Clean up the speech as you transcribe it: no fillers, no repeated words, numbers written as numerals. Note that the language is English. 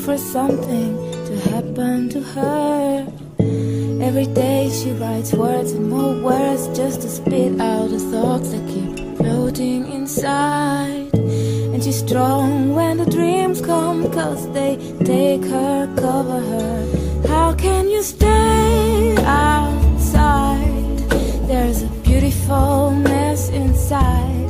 for something to happen to her. Every day she writes words and more words just to spit out the thoughts that keep floating inside. And she's strong when the dreams come, 'cause they take her, cover her. How can you stay outside? There's a beautiful mess inside.